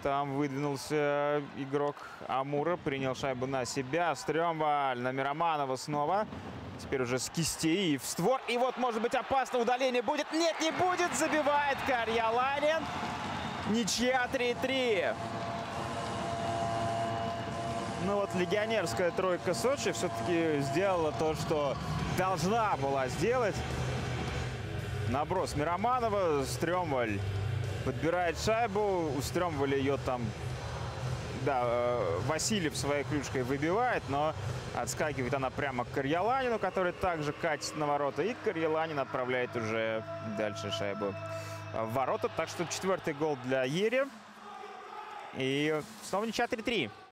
Там выдвинулся игрок Амура, принял шайбу на себя. Стрёмваль на Мироманова снова. Теперь уже с кистей и в створ. И вот, может быть, опасно удаление будет. Нет, не будет. Забивает Карьяланин. Ничья 3-3. Ну вот легионерская тройка Сочи все-таки сделала то, что должна была сделать. Наброс Мироманова. Стрёмваль подбирает шайбу. У Стрёмваля ее там, да, Васильев своей клюшкой выбивает, но отскакивает она прямо к Карьяланину, который также катит на ворота. И Карьяланин отправляет уже дальше шайбу в ворота. Так что 4-й гол для Ери. И снова ничья 3-3.